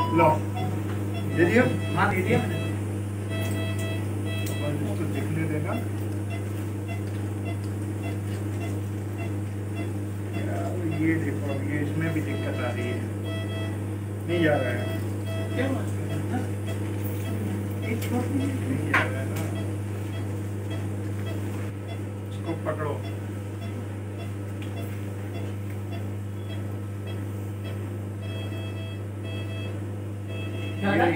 लो दे दिया। हाँ दे दिया मैंने। इसको दिखने देना। ये देखो ये इसमें भी दिक्कत आ रही है, नहीं जा रहा है। क्या बात कर रहे हैं? नहीं जा रहा है ना, इसको पकड़ो। ये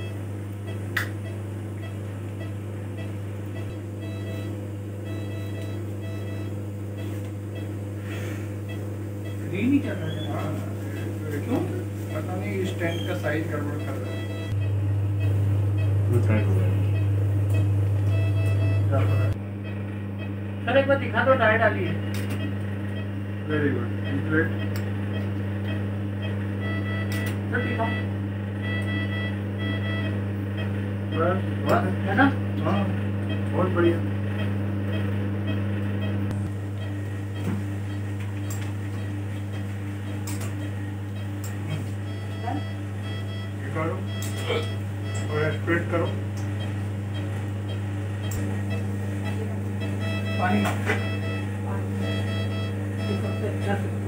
नहीं चल रहा है। हाँ, क्यों? पता नहीं स्टैंड का साइज गड़बड़ कर रहा है। क्या पता है? सर एक बार दिखा दो, डायट डालिए। Very good, great. सर दिखाओ। बस बस है ना? हाँ बहुत बढ़िया। ये करो और स्प्रेड करो। पानी सबसे अच्छा से